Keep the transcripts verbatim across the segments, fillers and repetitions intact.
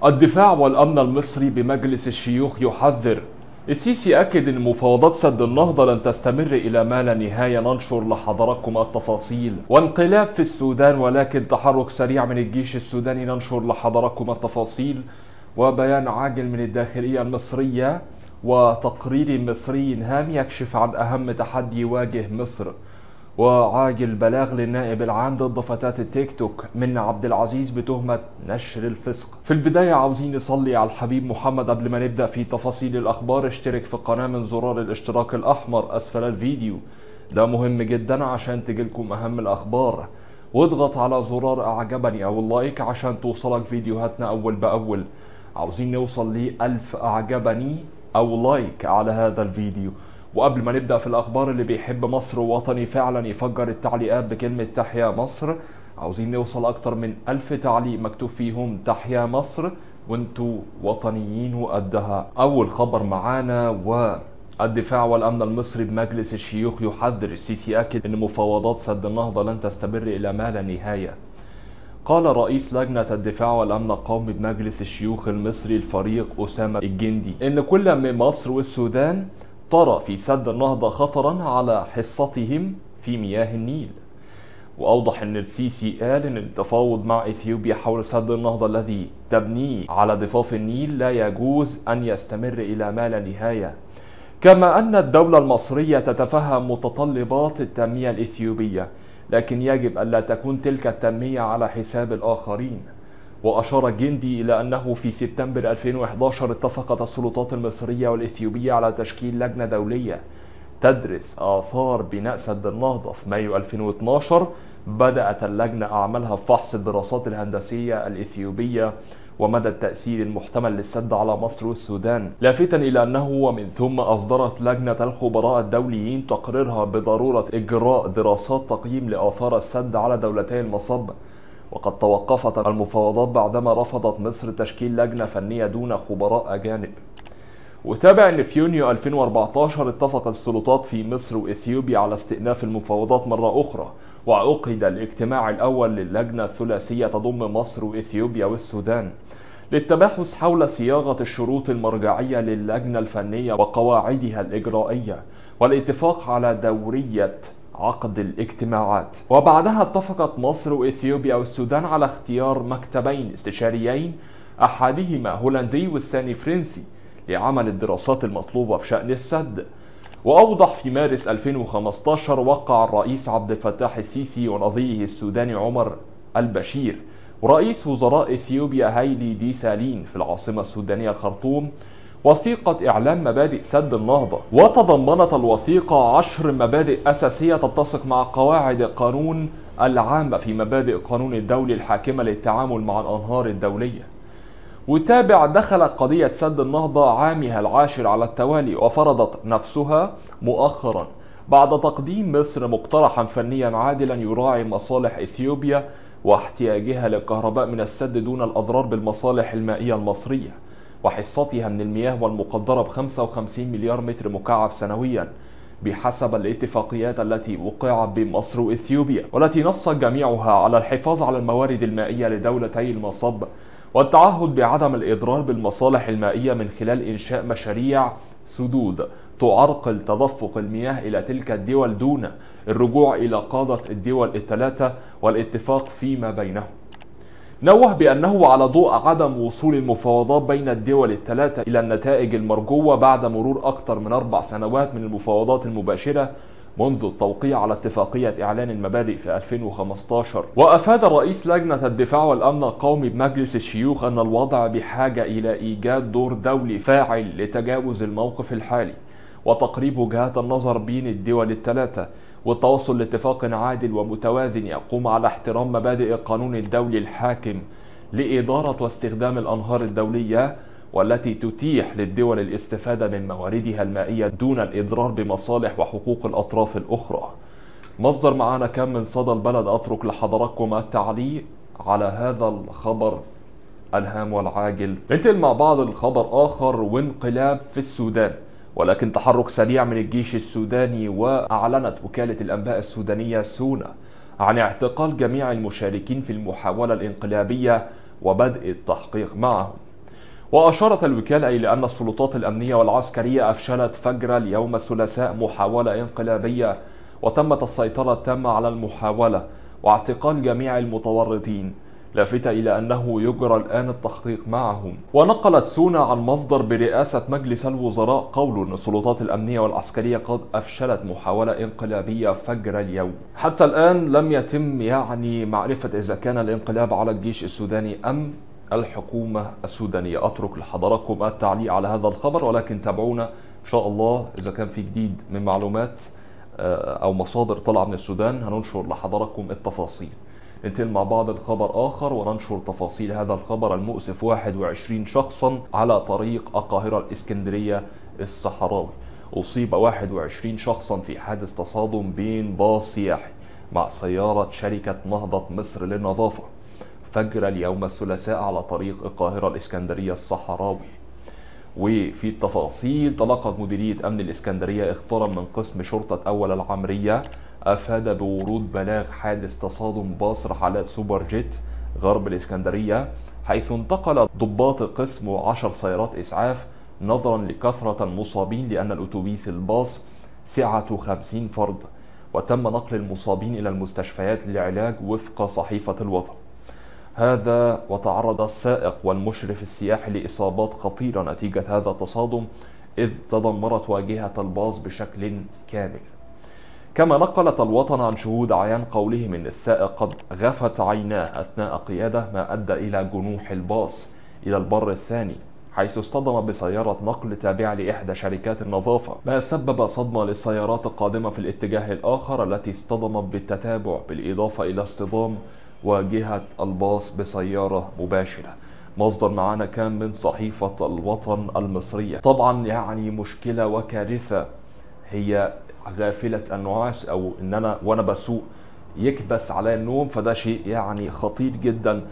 الدفاع والأمن المصري بمجلس الشيوخ يحذر. السيسي أكد أن مفاوضات سد النهضة لن تستمر إلى ما لا نهاية. ننشر لحضراتكم التفاصيل. وانقلاب في السودان ولكن تحرك سريع من الجيش السوداني. ننشر لحضراتكم التفاصيل. وبيان عاجل من الداخلية المصرية وتقرير مصري هام يكشف عن أهم تحدي يواجه مصر. وعاجل بلاغ للنائب العام ضد فتاة التيك توك من عبد العزيز بتهمة نشر الفسق. في البداية عاوزين نصلي على الحبيب محمد. قبل ما نبدأ في تفاصيل الأخبار اشترك في القناة من زرار الاشتراك الأحمر أسفل الفيديو، ده مهم جدا عشان تجيلكم أهم الأخبار. واضغط على زرار أعجبني أو اللايك عشان توصلك فيديوهاتنا أول بأول. عاوزين نوصل لألف أعجبني أو لايك على هذا الفيديو. وقبل ما نبدأ في الأخبار، اللي بيحب مصر ووطني فعلا يفجر التعليقات بكلمة تحيا مصر. عاوزين نوصل أكتر من ألف تعليق مكتوب فيهم تحيا مصر وانتوا وطنيين وقدها. أول خبر معانا، والدفاع والأمن المصري بمجلس الشيوخ يحذر. السيسي أكد أن مفاوضات سد النهضة لن تستمر إلى ما لا نهاية. قال رئيس لجنة الدفاع والأمن القومي بمجلس الشيوخ المصري الفريق أسامة الجندي إن كل من مصر والسودان ترى في سد النهضة خطرا على حصتهم في مياه النيل. وأوضح أن السيسي قال أن التفاوض مع إثيوبيا حول سد النهضة الذي تبنيه على ضفاف النيل لا يجوز أن يستمر إلى ما لا نهاية. كما أن الدولة المصرية تتفهم متطلبات التنمية الإثيوبية، لكن يجب ألا تكون تلك التنمية على حساب الآخرين. وأشار الجندي إلى أنه في سبتمبر ألفين وإحدى عشر اتفقت السلطات المصرية والإثيوبية على تشكيل لجنة دولية تدرس آثار بناء سد النهضة. في مايو ألفين واثني عشر بدأت اللجنة أعمالها في فحص الدراسات الهندسية الإثيوبية ومدى التأثير المحتمل للسد على مصر والسودان، لافتا إلى أنه ومن ثم أصدرت لجنة الخبراء الدوليين تقريرها بضرورة إجراء دراسات تقييم لآثار السد على دولتي المصب. وقد توقفت المفاوضات بعدما رفضت مصر تشكيل لجنة فنية دون خبراء أجانب. وتابع أن في يونيو ألفين وأربعة عشر اتفقت السلطات في مصر وإثيوبيا على استئناف المفاوضات مرة أخرى، وعقد الاجتماع الأول للجنة الثلاثية تضم مصر وإثيوبيا والسودان للتباحث حول صياغة الشروط المرجعية للجنة الفنية وقواعدها الإجرائية والاتفاق على دورية عقد الاجتماعات. وبعدها اتفقت مصر وإثيوبيا والسودان على اختيار مكتبين استشاريين، أحدهما هولندي والثاني فرنسي، لعمل الدراسات المطلوبة بشأن السد. وأوضح في مارس ألفين وخمسة عشر وقع الرئيس عبد الفتاح السيسي ونظيره السوداني عمر البشير ورئيس وزراء إثيوبيا هايلي دي سالين في العاصمة السودانية الخرطوم وثيقة إعلان مبادئ سد النهضة. وتضمنت الوثيقة عشر مبادئ أساسية تتسق مع قواعد القانون العامة في مبادئ القانون الدولي الحاكمة للتعامل مع الأنهار الدولية. وتابع دخلت قضية سد النهضة عامها العاشر على التوالي، وفرضت نفسها مؤخرا بعد تقديم مصر مقترحا فنيا عادلا يراعي مصالح إثيوبيا واحتياجها للكهرباء من السد دون الأضرار بالمصالح المائية المصرية وحصتها من المياه، والمقدرة ب خمسة وخمسين مليار متر مكعب سنويا بحسب الاتفاقيات التي وقعت بين مصر وإثيوبيا، والتي نص جميعها على الحفاظ على الموارد المائية لدولتي المصب والتعهد بعدم الإضرار بالمصالح المائية من خلال إنشاء مشاريع سدود تعرقل تدفق المياه إلى تلك الدول دون الرجوع إلى قادة الدول الثلاثة والاتفاق فيما بينهم. نوه بأنه على ضوء عدم وصول المفاوضات بين الدول الثلاثة إلى النتائج المرجوة بعد مرور أكثر من أربع سنوات من المفاوضات المباشرة منذ التوقيع على اتفاقية إعلان المبادئ في ألفين وخمسة عشر. وأفاد رئيس لجنة الدفاع والأمن القومي بمجلس الشيوخ أن الوضع بحاجة إلى إيجاد دور دولي فاعل لتجاوز الموقف الحالي وتقريب وجهات النظر بين الدول الثلاثة والتوصل لاتفاق عادل ومتوازن يقوم على احترام مبادئ القانون الدولي الحاكم لإدارة واستخدام الأنهار الدولية، والتي تتيح للدول الاستفادة من مواردها المائية دون الإضرار بمصالح وحقوق الأطراف الأخرى. مصدر معانا كان من صدى البلد. أترك لحضراتكم التعليق على هذا الخبر الهام والعاجل. ننتقل مع بعض الخبر آخر، وانقلاب في السودان ولكن تحرك سريع من الجيش السوداني. وأعلنت وكالة الأنباء السودانية سونا عن اعتقال جميع المشاركين في المحاولة الانقلابية وبدء التحقيق معهم. وأشارت الوكالة إلى أن السلطات الأمنية والعسكرية أفشلت فجر اليوم الثلاثاء محاولة انقلابية، وتمت السيطرة التامة على المحاولة واعتقال جميع المتورطين، لافتة إلى أنه يجرى الآن التحقيق معهم. ونقلت سونا عن مصدر برئاسة مجلس الوزراء قول أن السلطات الأمنية والعسكرية قد أفشلت محاولة انقلابية فجر اليوم. حتى الآن لم يتم يعني معرفة إذا كان الانقلاب على الجيش السوداني أم الحكومة السودانية. أترك لحضراتكم التعليق على هذا الخبر، ولكن تابعونا إن شاء الله إذا كان في جديد من معلومات أو مصادر طلع من السودان هننشر لحضراتكم التفاصيل. ننتقل مع بعض الخبر آخر وننشر تفاصيل هذا الخبر المؤسف. واحد وعشرين شخصا على طريق القاهرة الإسكندرية الصحراوي. أصيب واحد وعشرين شخصا في حادث تصادم بين باص سياحي مع سيارة شركة نهضة مصر للنظافة فجر اليوم الثلاثاء على طريق القاهرة الإسكندرية الصحراوي. وفي التفاصيل، تلقت مديرية أمن الإسكندرية اخطارا من قسم شرطة أول العمرية أفاد بورود بلاغ حادث تصادم باص رحلات سوبر جيت غرب الإسكندرية، حيث انتقل ضباط القسم وعشر سيارات إسعاف نظرا لكثرة المصابين، لأن الأتوبيس الباص سعته خمسين فرد، وتم نقل المصابين إلى المستشفيات للعلاج وفق صحيفة الوطن. هذا وتعرض السائق والمشرف السياحي لإصابات خطيرة نتيجة هذا التصادم، إذ تدمرت واجهة الباص بشكل كامل. كما نقلت الوطن عن شهود عيان قولهم إن السائق قد غفت عيناه أثناء قيادة، ما أدى إلى جنوح الباص إلى البر الثاني، حيث اصطدم بسيارة نقل تابعة لإحدى شركات النظافة، ما سبب صدمة للسيارات القادمة في الاتجاه الآخر التي اصطدمت بالتتابع، بالإضافة إلى اصطدام واجهة الباص بسيارة مباشرة. مصدر معانا كان من صحيفة الوطن المصرية. طبعا يعني مشكلة وكارثة، هي غافلة النعاس أو إن أنا وأنا بسوق يكبس على النوم، فده شيء يعني خطير جدا،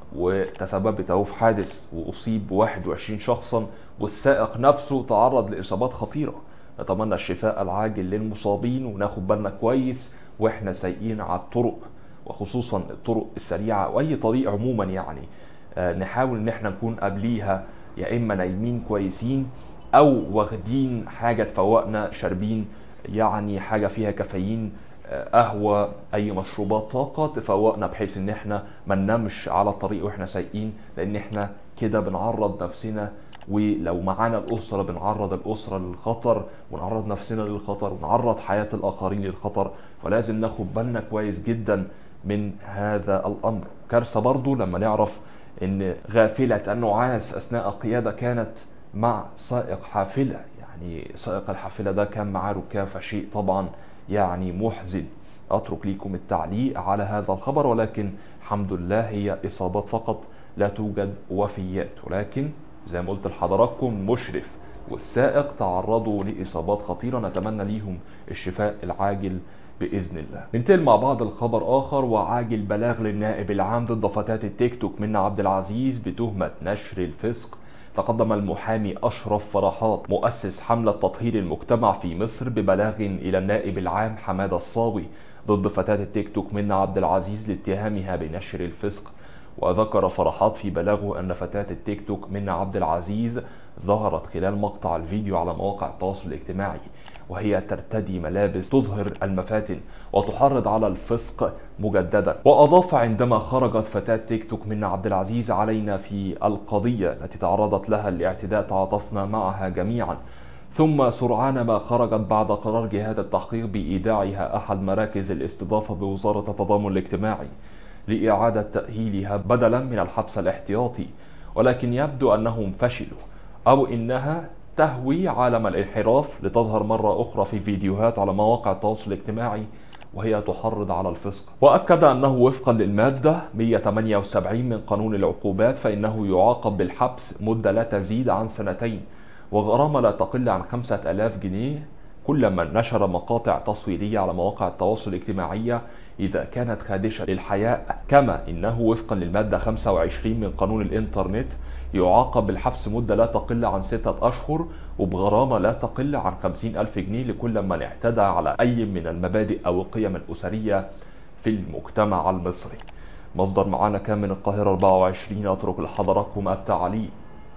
وتسببت أهو في حادث وأصيب واحد وعشرين شخصا، والسائق نفسه تعرض لإصابات خطيرة. نتمنى الشفاء العاجل للمصابين، وناخد بالنا كويس واحنا سايقين على الطرق، وخصوصا الطرق السريعة واي طريق عموما. يعني آه نحاول ان احنا نكون قبليها يا اما نايمين كويسين او واخدين حاجة تفوقنا، شاربين يعني حاجة فيها كافيين، آه قهوة، اي مشروبات طاقة تفوقنا، بحيث ان احنا ما ننامش على الطريق واحنا سايقين، لان احنا كده بنعرض نفسنا، ولو معانا الأسرة بنعرض الأسرة للخطر، ونعرض نفسنا للخطر، ونعرض حياة الآخرين للخطر. فلازم ناخد بالنا كويس جدا من هذا الأمر. كارثة برضو لما نعرف ان غافلة النعاس أثناء القيادة كانت مع سائق حافلة، يعني سائق الحافلة ده كان معاه ركاب، فشيء طبعا يعني محزن. أترك لكم التعليق على هذا الخبر، ولكن الحمد لله هي إصابات فقط، لا توجد وفيات، ولكن زي ما قلت لحضراتكم المشرف والسائق تعرضوا لإصابات خطيرة، نتمنى ليهم الشفاء العاجل بإذن الله. ننتقل مع بعض الخبر آخر، وعاجل بلاغ للنائب العام ضد فتاة التيك توك منى عبد العزيز بتهمة نشر الفسق. تقدم المحامي أشرف فرحات مؤسس حملة تطهير المجتمع في مصر ببلاغ إلى النائب العام حمادة الصاوي ضد فتاة التيك توك منى عبد العزيز لاتهامها بنشر الفسق. وذكر فرحات في بلاغه أن فتاة التيك توك منى عبد العزيز ظهرت خلال مقطع الفيديو على مواقع التواصل الاجتماعي وهي ترتدي ملابس تظهر المفاتن وتحرض على الفسق مجددا. وأضاف: عندما خرجت فتاة تيك توك منى عبد العزيز علينا في القضية التي تعرضت لها الاعتداء تعاطفنا معها جميعا، ثم سرعان ما خرجت بعد قرار جهات التحقيق بإيداعها أحد مراكز الاستضافة بوزارة التضامن الاجتماعي لإعادة تأهيلها بدلا من الحبس الاحتياطي، ولكن يبدو أنهم فشلوا أو إنها تهوي عالم الانحراف لتظهر مرة أخرى في فيديوهات على مواقع التواصل الاجتماعي وهي تحرض على الفسق. وأكد أنه وفقا للمادة مئة وثمانية وسبعين من قانون العقوبات فإنه يعاقب بالحبس مدة لا تزيد عن سنتين وغرامة لا تقل عن خمسة آلاف جنيه كل من نشر مقاطع تصويرية على مواقع التواصل الاجتماعي إذا كانت خادشة للحياء. كما إنه وفقا للمادة خمسة وعشرين من قانون الإنترنت يعاقب بالحبس مدة لا تقل عن ستة أشهر وبغرامة لا تقل عن خمسين ألف جنيه لكل من اعتدى على أي من المبادئ أو القيم الأسرية في المجتمع المصري. مصدر معانا كان من القاهرة أربعة وعشرين. أترك لحضراتكم التعليق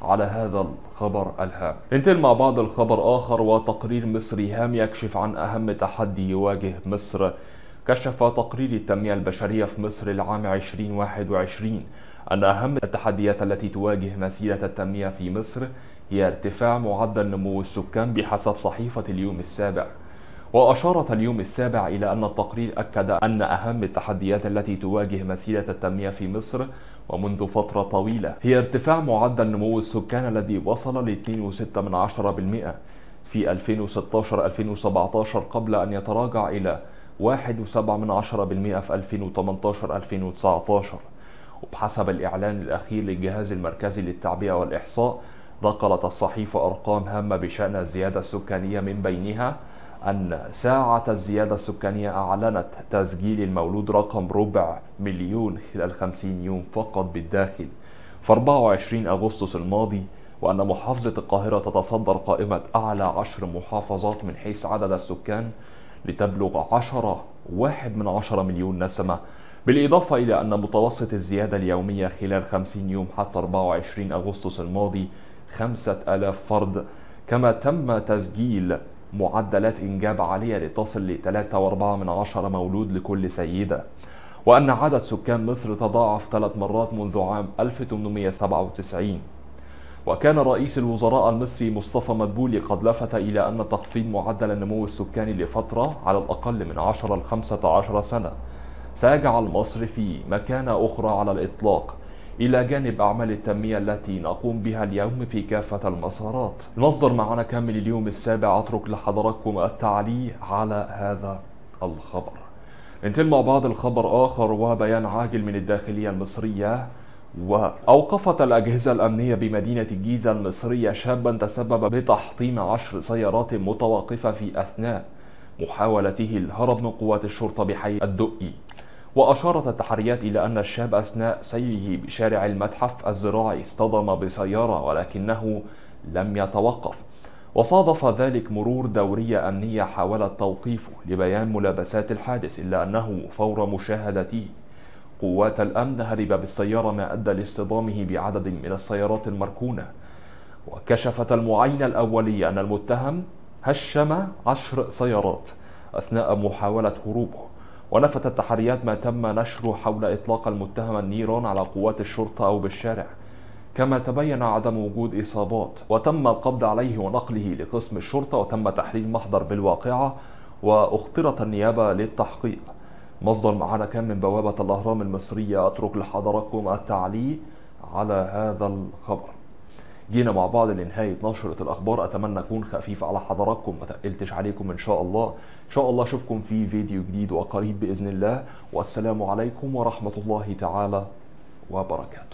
على هذا الخبر الهام. ننتقل مع بعض الخبر آخر، وتقرير مصري هام يكشف عن أهم تحدي يواجه مصر. كشف تقرير التنمية البشرية في مصر العام ألفين وواحد وعشرين أن أهم التحديات التي تواجه مسيرة التنمية في مصر هي ارتفاع معدل نمو السكان بحسب صحيفة اليوم السابع. وأشارت اليوم السابع إلى أن التقرير أكد أن أهم التحديات التي تواجه مسيرة التنمية في مصر ومنذ فترة طويلة هي ارتفاع معدل نمو السكان الذي وصل ل اثنين فاصلة ستة بالمئة في ألفين وستة عشر ألفين وسبعة عشر قبل أن يتراجع إلى واحد فاصلة سبعة بالمئة في ألفين وثمانية عشر ألفين وتسعة عشر. وبحسب الإعلان الأخير للجهاز المركزي للتعبئة والإحصاء، نقلت الصحيفة أرقام هامة بشأن الزيادة السكانية، من بينها أن ساعة الزيادة السكانية أعلنت تسجيل المولود رقم ربع مليون خلال خمسين يوم فقط بالداخل في أربعة وعشرين أغسطس الماضي، وأن محافظة القاهرة تتصدر قائمة أعلى عشر محافظات من حيث عدد السكان لتبلغ عشرة واحد من عشرة مليون نسمة، بالإضافة إلى أن متوسط الزيادة اليومية خلال خمسين يوم حتى أربعة وعشرين أغسطس الماضي خمسة آلاف فرد، كما تم تسجيل معدلات إنجاب عالية لتصل ل ثلاثة فاصلة أربعة من عشرة مولود لكل سيدة، وأن عدد سكان مصر تضاعف ثلاث مرات منذ عام ألف وثمانمئة وسبعة وتسعين. وكان رئيس الوزراء المصري مصطفى مدبولي قد لفت إلى أن تخفيض معدل النمو السكاني لفترة على الأقل من عشرة إلى خمسة عشر سنة سيجعل مصر في مكانة أخرى على الإطلاق، إلى جانب أعمال التنمية التي نقوم بها اليوم في كافة المسارات. المصدر معنا كامل اليوم السابع، أترك لحضراتكم التعليق على هذا الخبر. ننتقل مع بعض الخبر آخر، وبيان عاجل من الداخلية المصرية. وأوقفت الأجهزة الأمنية بمدينة الجيزة المصرية شابا تسبب بتحطيم عشر سيارات متوقفة في أثناء محاولته الهرب من قوات الشرطة بحي الدقي. وأشارت التحريات إلى أن الشاب أثناء سيره بشارع المتحف الزراعي اصطدم بسيارة ولكنه لم يتوقف، وصادف ذلك مرور دورية أمنية حاولت توقيفه لبيان ملابسات الحادث، إلا أنه فور مشاهدته قوات الأمن هرب بالسيارة، ما أدى لاصطدامه بعدد من السيارات المركونة. وكشفت المعاينة الأولية أن المتهم هشم عشر سيارات أثناء محاولة هروبه. ونفت التحريات ما تم نشره حول إطلاق المتهم النيران على قوات الشرطة أو بالشارع، كما تبين عدم وجود إصابات، وتم القبض عليه ونقله لقسم الشرطة، وتم تحرير محضر بالواقعة واخترت النيابة للتحقيق. مصدر معنا كان من بوابة الأهرام المصرية، أترك لحضراتكم التعليق على هذا الخبر. جينا مع بعض لنهاية نشرة الأخبار، أتمنى أكون خفيف على حضراتكم، ما تقلتش عليكم إن شاء الله. إن شاء الله أشوفكم في فيديو جديد وقريب بإذن الله، والسلام عليكم ورحمة الله تعالى وبركاته.